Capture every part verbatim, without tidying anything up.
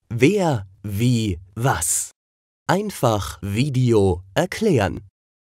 Wer, wie, was. Einfach Video erklären.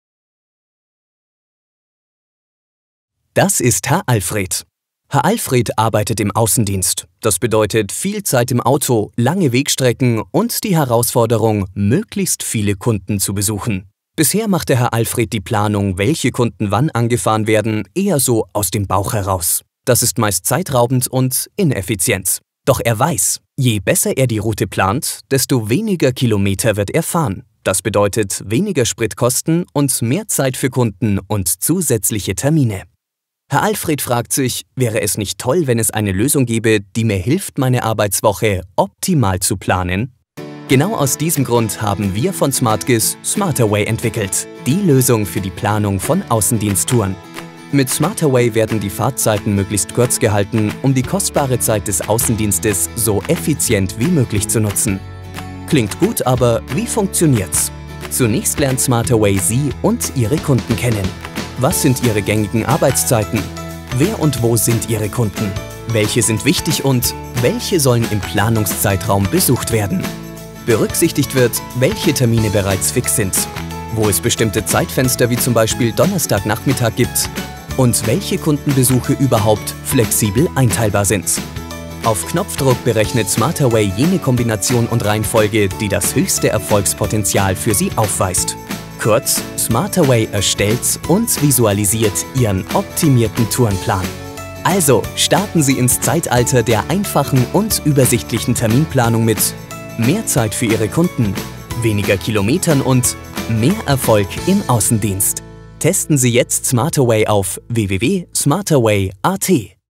Das ist Herr Alfred. Herr Alfred arbeitet im Außendienst. Das bedeutet viel Zeit im Auto, lange Wegstrecken und die Herausforderung, möglichst viele Kunden zu besuchen. Bisher machte Herr Alfred die Planung, welche Kunden wann angefahren werden, eher so aus dem Bauch heraus. Das ist meist zeitraubend und ineffizient. Doch er weiß, je besser er die Route plant, desto weniger Kilometer wird er fahren. Das bedeutet weniger Spritkosten und mehr Zeit für Kunden und zusätzliche Termine. Herr Alfred fragt sich, wäre es nicht toll, wenn es eine Lösung gäbe, die mir hilft, meine Arbeitswoche optimal zu planen? Genau aus diesem Grund haben wir von SmartGIS SmarterWay entwickelt, die Lösung für die Planung von Außendiensttouren. Mit SmarterWay werden die Fahrtzeiten möglichst kurz gehalten, um die kostbare Zeit des Außendienstes so effizient wie möglich zu nutzen. Klingt gut, aber wie funktioniert's? Zunächst lernt SmarterWay Sie und Ihre Kunden kennen. Was sind Ihre gängigen Arbeitszeiten? Wer und wo sind Ihre Kunden? Welche sind wichtig und welche sollen im Planungszeitraum besucht werden? Berücksichtigt wird, welche Termine bereits fix sind, wo es bestimmte Zeitfenster wie zum Beispiel Donnerstagnachmittag gibt und welche Kundenbesuche überhaupt flexibel einteilbar sind. Auf Knopfdruck berechnet SmarterWay jene Kombination und Reihenfolge, die das höchste Erfolgspotenzial für Sie aufweist. Kurz, SmarterWay erstellt und visualisiert Ihren optimierten Tourenplan. Also starten Sie ins Zeitalter der einfachen und übersichtlichen Terminplanung mit mehr Zeit für Ihre Kunden, weniger Kilometern und mehr Erfolg im Außendienst. Testen Sie jetzt SmarterWay auf w w w punkt smarterway punkt a t.